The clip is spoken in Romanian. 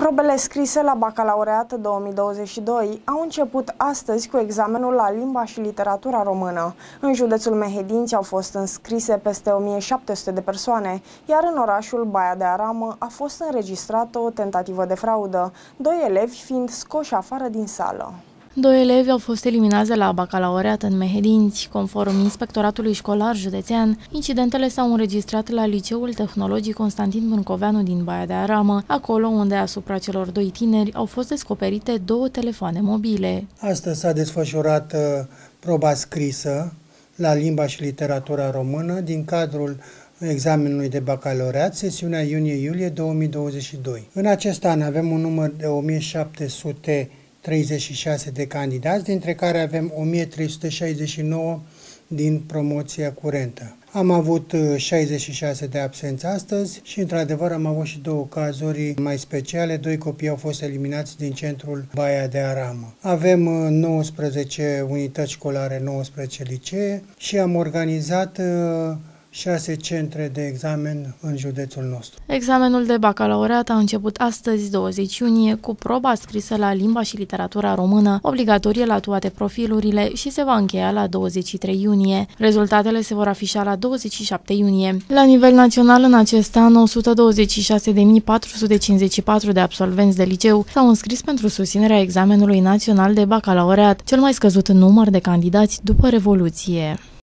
Probele scrise la bacalaureat 2022 au început astăzi cu examenul la limba și literatura română. În județul Mehedinți au fost înscrise peste 1700 de persoane, iar în orașul Baia de Aramă a fost înregistrată o tentativă de fraudă, 2 elevi fiind scoși afară din sală. 2 elevi au fost eliminați de la bacalaureat în Mehedinți. Conform Inspectoratului Școlar Județean, incidentele s-au înregistrat la Liceul Tehnologic Constantin Brâncoveanu din Baia de Aramă, acolo unde asupra celor 2 tineri au fost descoperite 2 telefoane mobile. Astăzi s-a desfășurat proba scrisă la limba și literatura română din cadrul examenului de bacalaureat, sesiunea iunie-iulie 2022. În acest an avem un număr de 1736 de candidați, dintre care avem 1369 din promoția curentă. Am avut 66 de absenți astăzi și, într-adevăr, am avut și 2 cazuri mai speciale. 2 copii au fost eliminați din centrul Baia de Aramă. Avem 19 unități școlare, 19 licee și am organizat 6 centre de examen în județul nostru. Examenul de bacalaureat a început astăzi, 20 iunie, cu proba scrisă la limba și literatura română, obligatorie la toate profilurile, și se va încheia la 23 iunie. Rezultatele se vor afișa la 27 iunie. La nivel național, în acest an, 126.454 de absolvenți de liceu s-au înscris pentru susținerea examenului național de bacalaureat, cel mai scăzut număr de candidați după Revoluție.